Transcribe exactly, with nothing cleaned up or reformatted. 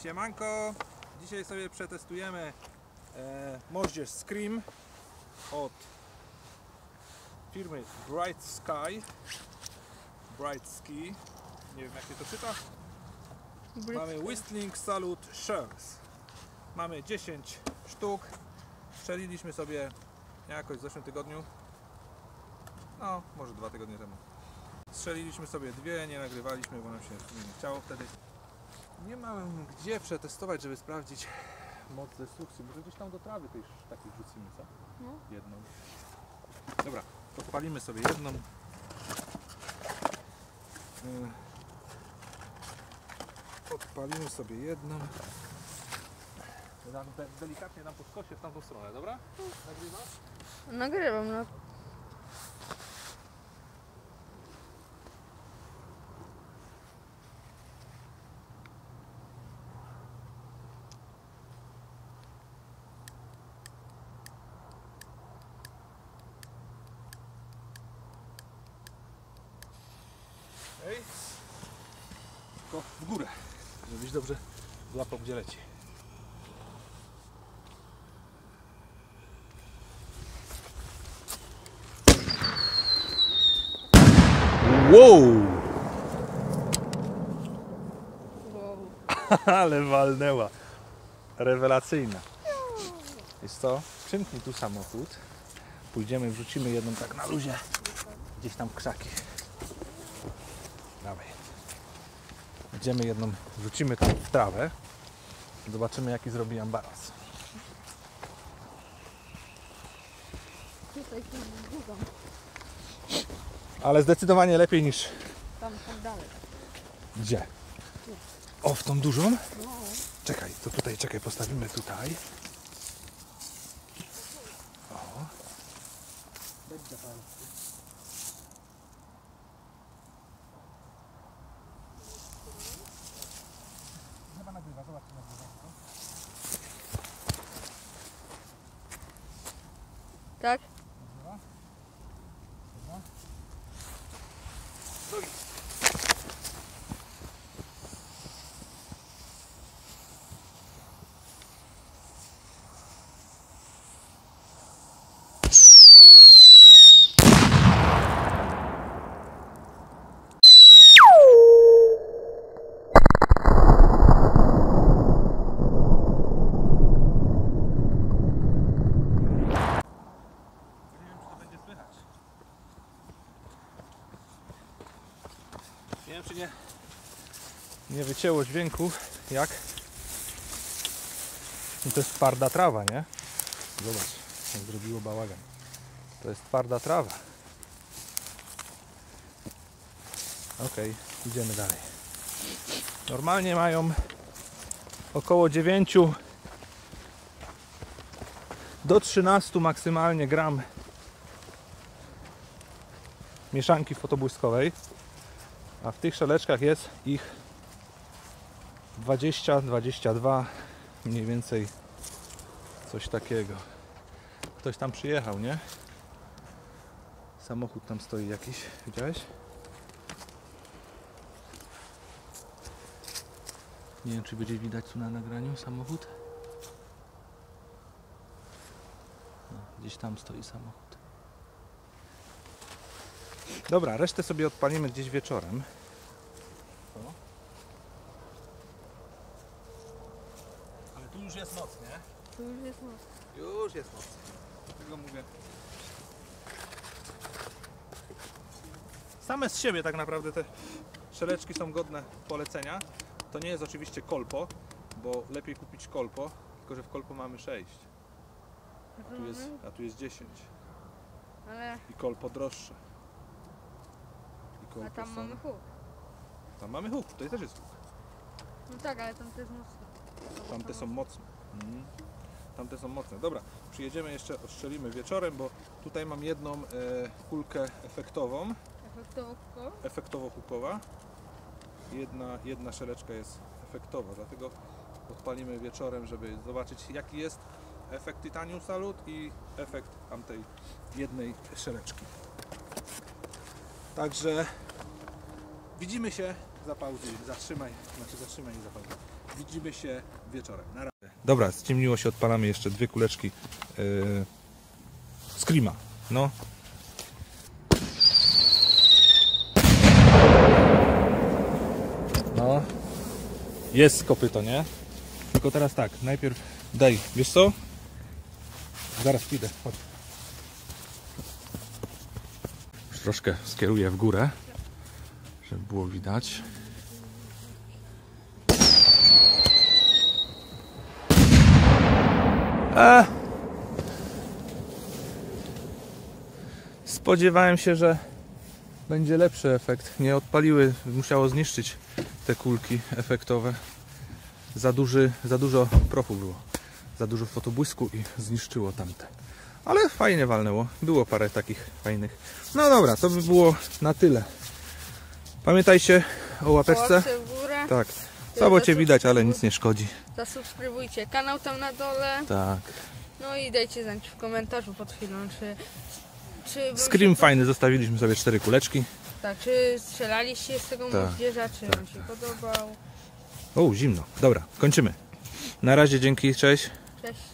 Siemanko! Dzisiaj sobie przetestujemy e, moździerz Scream od firmy Bright Sky. Bright Ski. Nie wiem, jak się to czyta. Mamy Whistling Salute Shells. Mamy dziesięć sztuk. Strzeliliśmy sobie jakoś w zeszłym tygodniu. No, może dwa tygodnie temu. Strzeliliśmy sobie dwie, nie nagrywaliśmy, bo nam się nie chciało wtedy. Nie mam gdzie przetestować, żeby sprawdzić moc destrukcji. Może gdzieś tam do trawy też takich rzucimy, co? No. Jedną. Dobra, odpalimy sobie jedną. Odpalimy sobie jedną. Dam delikatnie dam po skosie w tamtą stronę, dobra? Nagrywasz? Nagrywam, no. Ej, tylko w górę, żebyś dobrze złapał, gdzie leci. Wow! Wow. Ale walnęła. Rewelacyjna. Wiesz co? Przymknij tu samochód. Pójdziemy, wrzucimy jedną tak na luzie. Gdzieś tam w krzaki. Dawaj. Idziemy jedną, wrzucimy tam w trawę. Zobaczymy, jaki zrobi ambaras. Tutaj tu długą. Ale zdecydowanie lepiej niż... Tam, tam dalej. Gdzie? O, w tą dużą? No. Czekaj, to tutaj, czekaj, postawimy tutaj. O. Chyba nagrywa, zobacz, czy nagrywa. Tak? Nagrywa? Dobra. Stoi. Nie wiem, czy nie, nie wycięło dźwięku, jak no to jest twarda trawa, nie? Zobacz, jak zrobiło bałagan. To jest twarda trawa. Ok, idziemy dalej. Normalnie mają około dziewięć do trzynastu maksymalnie gram mieszanki fotobłyskowej. A w tych szeleczkach jest ich dwadzieścia dwadzieścia dwa, mniej więcej coś takiego. Ktoś tam przyjechał, nie? Samochód tam stoi jakiś, widziałeś? Nie wiem, czy będzie widać tu na nagraniu samochód. No, gdzieś tam stoi samochód. Dobra, resztę sobie odpalimy gdzieś wieczorem. O. Ale tu już jest noc, nie? Tu już jest noc. Już jest noc. Dlatego mówię. Same z siebie tak naprawdę te szeleczki są godne polecenia. To nie jest oczywiście kolpo, bo lepiej kupić kolpo, tylko że w kolpo mamy sześć. A tu jest, a tu jest dziesięć. Ale... I kolpo droższe. A tam są... mamy huk. Tam mamy huk, tutaj też jest huk. No tak, ale tam to jest mocno. Tamte są mocne. Mhm. Tamte są mocne. Dobra, przyjedziemy jeszcze, ostrzelimy wieczorem, bo tutaj mam jedną e, kulkę efektową. Efektowo hukowo? Efektowo hukowa. Jedna, jedna szeleczka jest efektowa, dlatego odpalimy wieczorem, żeby zobaczyć, jaki jest efekt Titanium Salute i efekt tamtej jednej szeleczki. Także widzimy się zapauzuj, zatrzymaj, znaczy zatrzymaj i zapauzuj. Widzimy się wieczorem. Na razie. Dobra, ściemniło się, odpalamy jeszcze dwie kuleczki yy, Screama. No. No. Jest kopyto, nie? Tylko teraz tak, najpierw daj, wiesz co? Zaraz pójdę, chodź. Już troszkę skieruję w górę, żeby było widać. A! Spodziewałem się, że będzie lepszy efekt. Nie odpaliły, musiało zniszczyć te kulki efektowe. Za, duży, za dużo prochu było. Za dużo fotobłysku i zniszczyło tamte. Ale fajnie walnęło. Było parę takich fajnych. No dobra, to by było na tyle. Pamiętajcie o łapeczce. Łapce w górę. Tak. Słabo cię widać, ale nic nie szkodzi. Zasubskrybujcie kanał tam na dole. Tak. No i dajcie znać w komentarzu pod chwilą, czy... czy wam Scream się fajny, zostawiliśmy sobie cztery kuleczki. to- Tak, czy strzelaliście z tego Tak, moździerza, czy wam się podobał. O, zimno. Dobra, kończymy. Na razie, dzięki, cześć. Cześć.